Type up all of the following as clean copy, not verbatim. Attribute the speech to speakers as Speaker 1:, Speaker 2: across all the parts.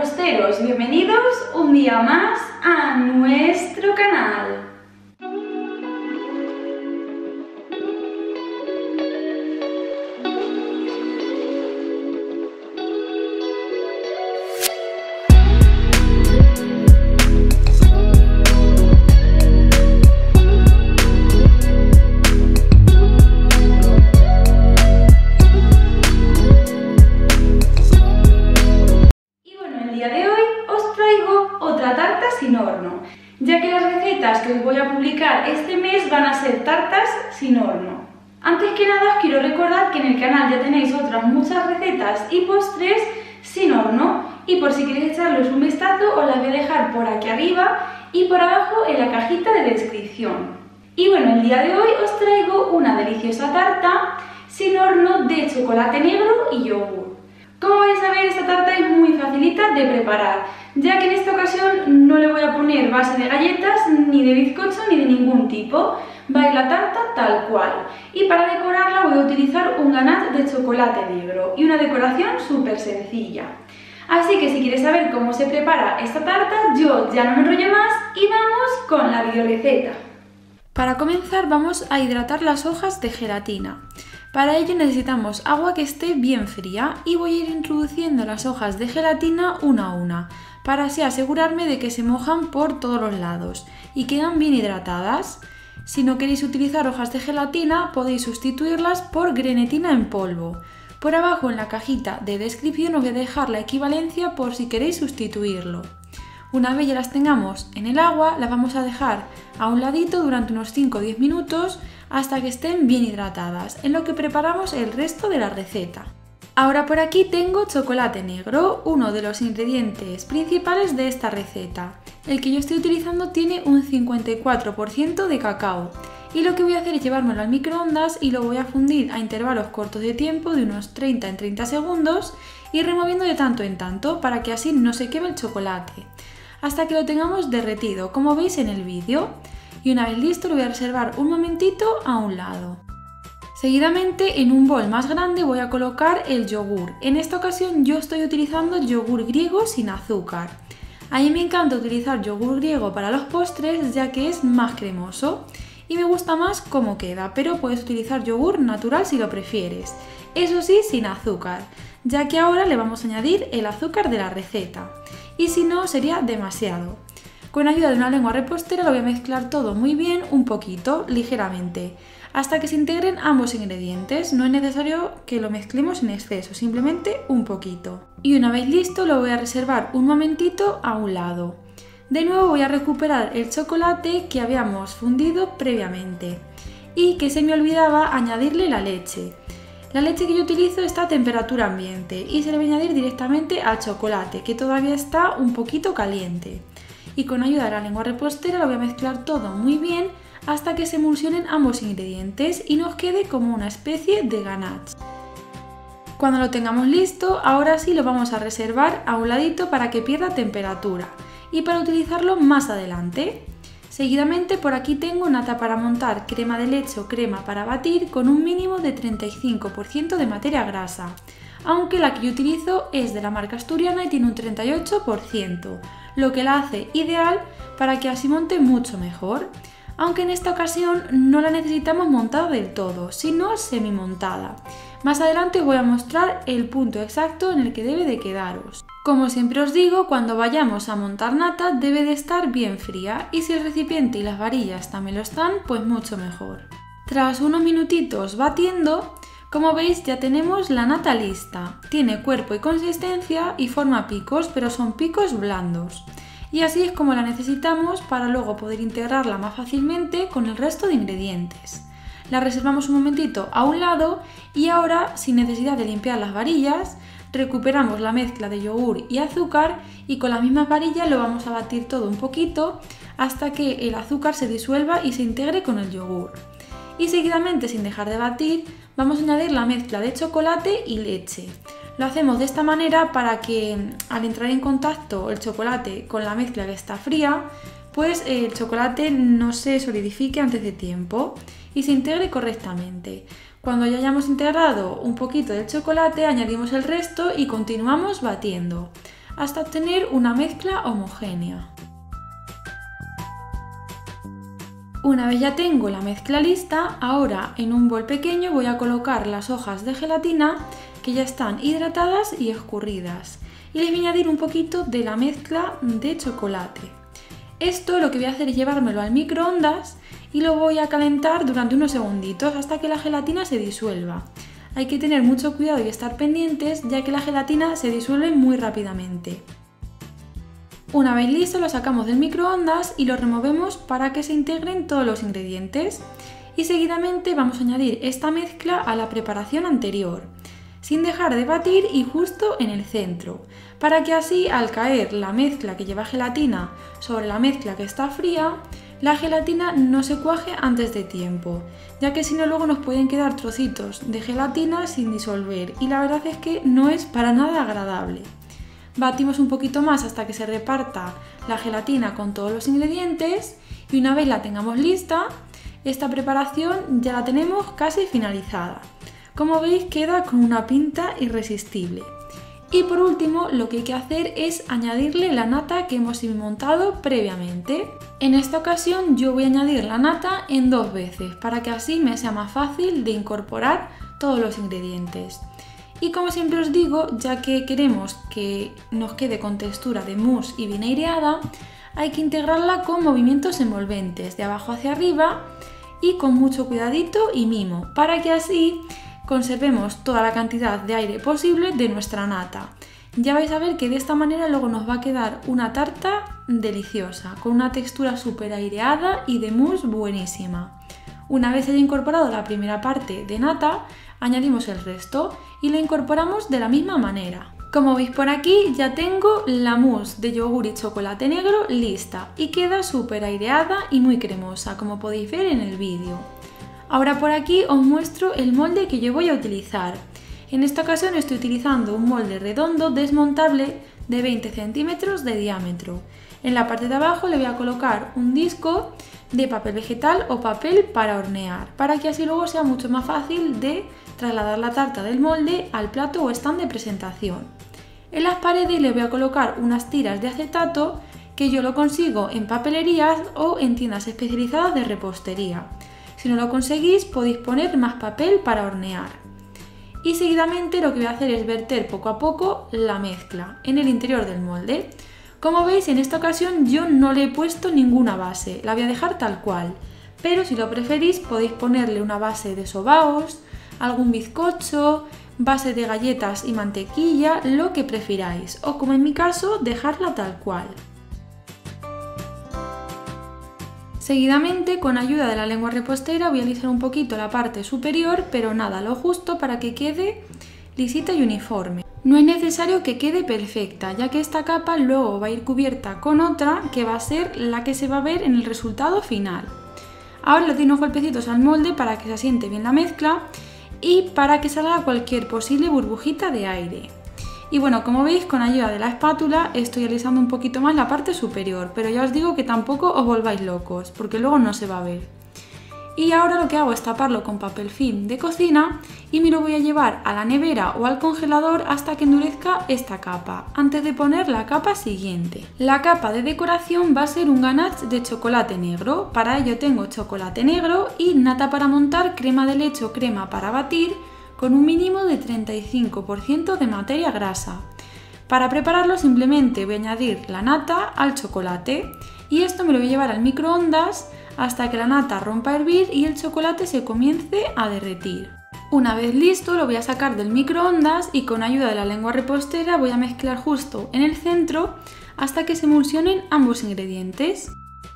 Speaker 1: reposteros, bienvenidos un día más a nuestro canal. Sin horno, ya que las recetas que os voy a publicar este mes van a ser tartas sin horno. Antes que nada os quiero recordar que en el canal ya tenéis otras muchas recetas y postres sin horno, y por si queréis echarles un vistazo os las voy a dejar por aquí arriba y por abajo en la cajita de descripción. Y bueno, el día de hoy os traigo una deliciosa tarta sin horno de chocolate negro y yogur. Como vais a ver, esta tarta es muy facilita de preparar, ya que en esta ocasión no le voy a poner base de galletas, ni de bizcocho, ni de ningún tipo. Va a ir la tarta tal cual. Y para decorarla voy a utilizar un ganache de chocolate negro y una decoración súper sencilla. Así que si quieres saber cómo se prepara esta tarta, yo ya no me enrollo más y vamos con la videoreceta. Para comenzar vamos a hidratar las hojas de gelatina. Para ello necesitamos agua que esté bien fría y voy a ir introduciendo las hojas de gelatina una a una, para así asegurarme de que se mojan por todos los lados y quedan bien hidratadas. Si no queréis utilizar hojas de gelatina, podéis sustituirlas por grenetina en polvo. Por abajo en la cajita de descripción os voy a dejar la equivalencia por si queréis sustituirlo. Una vez ya las tengamos en el agua, las vamos a dejar a un ladito durante unos 5 o 10 minutos hasta que estén bien hidratadas, en lo que preparamos el resto de la receta. Ahora por aquí tengo chocolate negro, uno de los ingredientes principales de esta receta. El que yo estoy utilizando tiene un 54% de cacao y lo que voy a hacer es llevármelo al microondas y lo voy a fundir a intervalos cortos de tiempo de unos 30 en 30 segundos y removiendo de tanto en tanto para que así no se queme el chocolate, hasta que lo tengamos derretido, como veis en el vídeo. Y una vez listo lo voy a reservar un momentito a un lado. Seguidamente en un bol más grande voy a colocar el yogur. En esta ocasión yo estoy utilizando yogur griego sin azúcar. A mí me encanta utilizar yogur griego para los postres ya que es más cremoso y me gusta más cómo queda, pero puedes utilizar yogur natural si lo prefieres. Eso sí, sin azúcar, ya que ahora le vamos a añadir el azúcar de la receta y si no sería demasiado. Con ayuda de una lengua repostera lo voy a mezclar todo muy bien, un poquito, ligeramente, hasta que se integren ambos ingredientes. No es necesario que lo mezclemos en exceso, simplemente un poquito. Y una vez listo lo voy a reservar un momentito a un lado. De nuevo voy a recuperar el chocolate que habíamos fundido previamente y que se me olvidaba añadirle la leche. La leche que yo utilizo está a temperatura ambiente y se le va a añadir directamente al chocolate, que todavía está un poquito caliente. Y con ayuda de la lengua repostera lo voy a mezclar todo muy bien hasta que se emulsionen ambos ingredientes y nos quede como una especie de ganache. Cuando lo tengamos listo, ahora sí lo vamos a reservar a un ladito para que pierda temperatura y para utilizarlo más adelante. Seguidamente por aquí tengo nata para montar, crema de leche o crema para batir con un mínimo de 35% de materia grasa, aunque la que yo utilizo es de la marca asturiana y tiene un 38%, lo que la hace ideal para que así monte mucho mejor, aunque en esta ocasión no la necesitamos montada del todo, sino semi-montada. Más adelante os voy a mostrar el punto exacto en el que debe de quedaros. Como siempre os digo, cuando vayamos a montar nata debe de estar bien fría y si el recipiente y las varillas también lo están, pues mucho mejor. Tras unos minutitos batiendo, como veis ya tenemos la nata lista. Tiene cuerpo y consistencia y forma picos, pero son picos blandos. Y así es como la necesitamos para luego poder integrarla más fácilmente con el resto de ingredientes. La reservamos un momentito a un lado y ahora, sin necesidad de limpiar las varillas, recuperamos la mezcla de yogur y azúcar y con las mismas varillas lo vamos a batir todo un poquito hasta que el azúcar se disuelva y se integre con el yogur. Y seguidamente, sin dejar de batir, vamos a añadir la mezcla de chocolate y leche. Lo hacemos de esta manera para que al entrar en contacto el chocolate con la mezcla que está fría, pues el chocolate no se solidifique antes de tiempo y se integre correctamente. Cuando ya hayamos integrado un poquito del chocolate, añadimos el resto y continuamos batiendo,
Speaker 2: hasta obtener una mezcla homogénea. Una vez ya tengo la mezcla lista, ahora en un bol pequeño voy a colocar las hojas de gelatina que ya están hidratadas y escurridas y les voy a añadir un poquito de la mezcla de chocolate. Esto lo que voy a hacer es llevármelo al microondas y lo voy a calentar durante unos segunditos hasta que la gelatina se disuelva. Hay que tener mucho cuidado y estar pendientes ya que la gelatina se disuelve muy rápidamente. Una vez listo lo sacamos del microondas y lo removemos para que se integren todos los ingredientes y seguidamente vamos a añadir esta mezcla a la preparación anterior, sin dejar de batir y justo en el centro, para que así al caer la mezcla que lleva gelatina sobre la mezcla que está fría, la gelatina no se cuaje antes de tiempo, ya que si no luego nos pueden quedar trocitos de gelatina sin disolver y la verdad es que no es para nada agradable. Batimos un poquito más hasta que se reparta la gelatina con todos los ingredientes y una vez la tengamos lista, esta preparación ya la tenemos casi finalizada. Como veis queda con una pinta irresistible. Y por último lo que hay que hacer es añadirle la nata que hemos montado previamente. En esta ocasión yo voy a añadir la nata en 2 veces para que así me sea más fácil de incorporar todos los ingredientes. Y como siempre os digo, ya que queremos que nos quede con textura de mousse y vinagreada, hay que integrarla con movimientos envolventes de abajo hacia arriba y con mucho cuidadito y mimo, para que así conservemos toda la cantidad de aire posible de nuestra nata. Ya vais a ver que de esta manera luego nos va a quedar una tarta deliciosa, con una textura súper aireada y de mousse buenísima. Una vez haya incorporado la primera parte de nata, añadimos el resto y la incorporamos de la misma manera. Como veis por aquí ya tengo la mousse de yogur y chocolate negro lista y queda súper aireada y muy cremosa, como podéis ver en el vídeo. Ahora por aquí os muestro el molde que yo voy a utilizar. En esta ocasión estoy utilizando un molde redondo desmontable de 20 centímetros de diámetro. En la parte de abajo le voy a colocar un disco de papel vegetal o papel para hornear, para que así luego sea mucho más fácil de trasladar la tarta del molde al plato o stand de presentación. En las paredes le voy a colocar unas tiras de acetato que yo lo consigo en papelerías o en tiendas especializadas de repostería. Si no lo conseguís podéis poner más papel para hornear. Y seguidamente lo que voy a hacer es verter poco a poco la mezcla en el interior del molde. Como veis, en esta ocasión yo no le he puesto ninguna base, la voy a dejar tal cual, pero si lo preferís podéis ponerle una base de sobaos, algún bizcocho, base de galletas y mantequilla, lo que prefiráis, o como en mi caso, dejarla tal cual. Seguidamente, con ayuda de la lengua repostera voy a alisar un poquito la parte superior, pero nada, lo justo para que quede lisita y uniforme. No es necesario que quede perfecta, ya que esta capa luego va a ir cubierta con otra que va a ser la que se va a ver en el resultado final. Ahora le doy unos golpecitos al molde para que se asiente bien la mezcla y para que salga cualquier posible burbujita de aire. Y bueno, como veis, con ayuda de la espátula estoy alisando un poquito más la parte superior, pero ya os digo que tampoco os volváis locos, porque luego no se va a ver. Y ahora lo que hago es taparlo con papel film de cocina y me lo voy a llevar a la nevera o al congelador hasta que endurezca esta capa, antes de poner la capa siguiente. La capa de decoración va a ser un ganache de chocolate negro. Para ello tengo chocolate negro y nata para montar, crema de leche o crema para batir, con un mínimo de 35% de materia grasa. Para prepararlo simplemente voy a añadir la nata al chocolate y esto me lo voy a llevar al microondas hasta que la nata rompa a hervir y el chocolate se comience a derretir. Una vez listo lo voy a sacar del microondas y con ayuda de la lengua repostera voy a mezclar justo en el centro hasta que se emulsionen ambos ingredientes.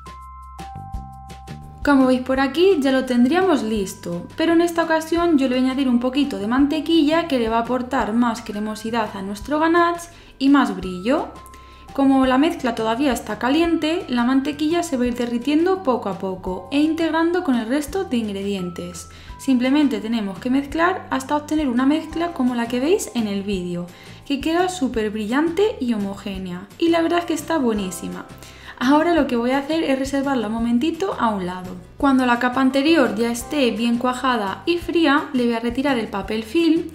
Speaker 2: Como veis por aquí ya lo tendríamos listo, pero en esta ocasión yo le voy a añadir un poquito de mantequilla que le va a aportar más cremosidad a nuestro ganache y más brillo. Como la mezcla todavía está caliente, la mantequilla se va a ir derritiendo poco a poco e integrando con el resto de ingredientes. Simplemente tenemos que mezclar hasta obtener una mezcla como la que veis en el vídeo, que queda súper brillante y homogénea, y la verdad es que está buenísima. Ahora lo que voy a hacer es reservarla un momentito a un lado. Cuando la capa anterior ya esté bien cuajada y fría, le voy a retirar el papel film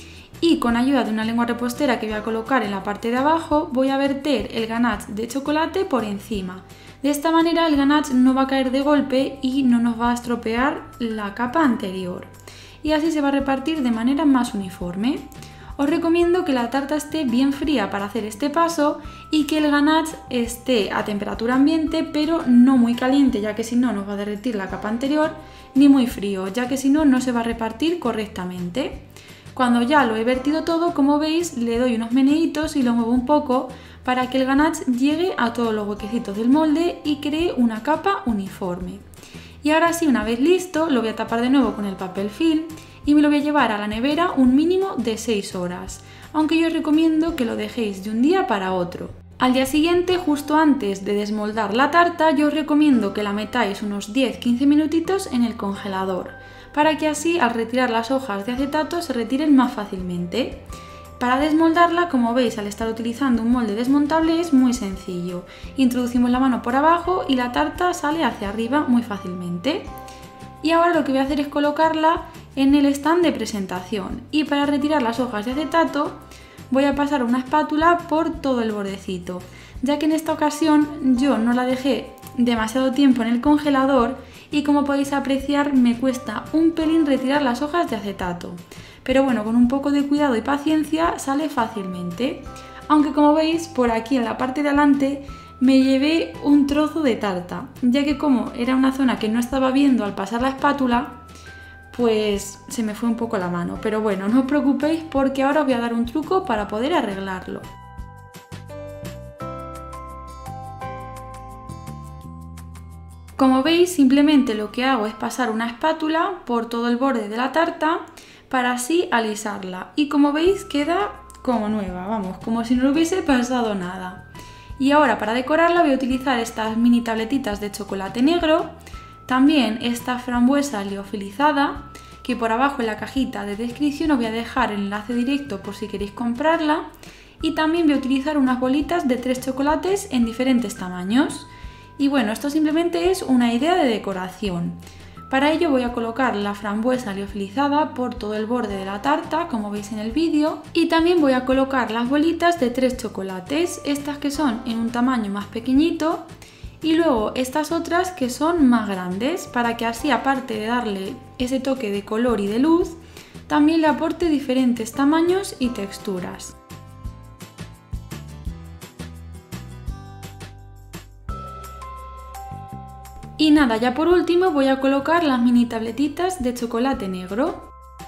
Speaker 2: Y con ayuda de una lengua repostera que voy a colocar en la parte de abajo, voy a verter el ganache de chocolate por encima. De esta manera el ganache no va a caer de golpe y no nos va a estropear la capa anterior. Y así se va a repartir de manera más uniforme. Os recomiendo que la tarta esté bien fría para hacer este paso y que el ganache esté a temperatura ambiente, pero no muy caliente, ya que si no nos va a derretir la capa anterior, ni muy frío, ya que si no, no se va a repartir correctamente. Cuando ya lo he vertido todo, como veis, le doy unos meneitos y lo muevo un poco para que el ganache llegue a todos los huequecitos del molde y cree una capa uniforme. Y ahora sí, una vez listo, lo voy a tapar de nuevo con el papel film y me lo voy a llevar a la nevera un mínimo de 6 horas, aunque yo os recomiendo que lo dejéis de un día para otro. Al día siguiente, justo antes de desmoldar la tarta, yo os recomiendo que la metáis unos 10-15 minutitos en el congelador, para que así al retirar las hojas de acetato se retiren más fácilmente. Para desmoldarla, como veis, al estar utilizando un molde desmontable es muy sencillo. Introducimos la mano por abajo y la tarta sale hacia arriba muy fácilmente. Y ahora lo que voy a hacer es colocarla en el stand de presentación. Y para retirar las hojas de acetato voy a pasar una espátula por todo el bordecito, ya que en esta ocasión yo no la dejé demasiado tiempo en el congelador y como podéis apreciar me cuesta un pelín retirar las hojas de acetato. Pero bueno, con un poco de cuidado y paciencia sale fácilmente. Aunque como veis, por aquí en la parte de adelante me llevé un trozo de tarta, ya que como era una zona que no estaba viendo al pasar la espátula, pues se me fue un poco la mano. Pero bueno, no os preocupéis porque ahora os voy a dar un truco para poder arreglarlo. Como veis, simplemente lo que hago es pasar una espátula por todo el borde de la tarta para así alisarla. Y como veis, queda como nueva, vamos, como si no hubiese pasado nada. Y ahora para decorarla voy a utilizar estas mini tabletitas de chocolate negro, también esta frambuesa liofilizada, que por abajo en la cajita de descripción os voy a dejar el enlace directo por si queréis comprarla. Y también voy a utilizar unas bolitas de 3 chocolates en diferentes tamaños. Y bueno, esto simplemente es una idea de decoración. Para ello voy a colocar la frambuesa liofilizada por todo el borde de la tarta, como veis en el vídeo, y también voy a colocar las bolitas de 3 chocolates, estas que son en un tamaño más pequeñito, y luego estas otras que son más grandes, para que así, aparte de darle ese toque de color y de luz, también le aporte diferentes tamaños y texturas. Y nada, ya por último voy a colocar las mini tabletitas de chocolate negro.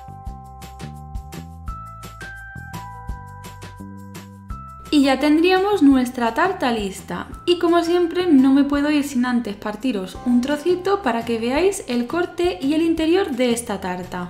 Speaker 2: Y ya tendríamos nuestra tarta lista. Y como siempre no me puedo ir sin antes partiros un trocito para que veáis el corte y el interior de esta tarta.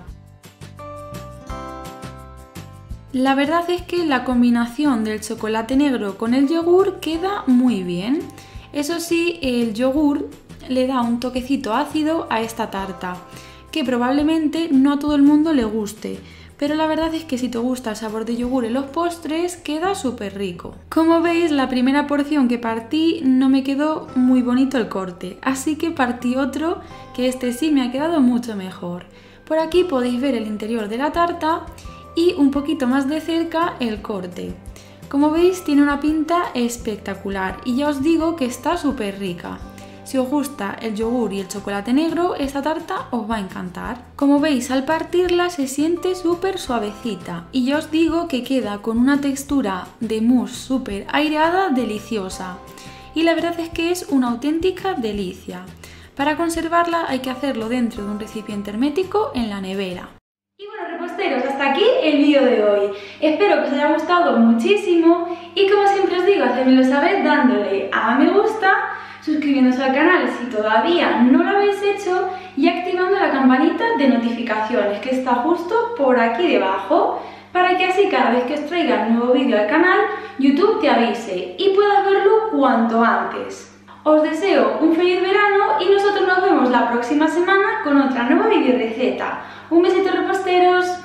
Speaker 2: La verdad es que la combinación del chocolate negro con el yogur queda muy bien. Eso sí, el yogur le da un toquecito ácido a esta tarta, que probablemente no a todo el mundo le guste, pero la verdad es que si te gusta el sabor de yogur en los postres, queda súper rico. Como veis, la primera porción que partí no me quedó muy bonito el corte, así que partí otro, que este sí me ha quedado mucho mejor. Por aquí podéis ver el interior de la tarta y un poquito más de cerca el corte. Como veis, tiene una pinta espectacular y ya os digo que está súper rica. Si os gusta el yogur y el chocolate negro, esta tarta os va a encantar. Como veis, al partirla se siente súper suavecita y ya os digo que queda con una textura de mousse súper aireada, deliciosa. Y la verdad es que es una auténtica delicia. Para conservarla hay que hacerlo dentro de un recipiente hermético en la nevera.
Speaker 1: Y bueno, reposteros, hasta aquí el vídeo de hoy. Espero que os haya gustado muchísimo y como siempre os digo, hacedmelo saber dándole a me gusta, suscribiéndose al canal si todavía no lo habéis hecho y activando la campanita de notificaciones que está justo por aquí debajo para que así cada vez que os traiga un nuevo vídeo al canal YouTube te avise y puedas verlo cuanto antes. Os deseo un feliz verano y nosotros nos vemos la próxima semana con otra nueva video receta. Un besito reposteros.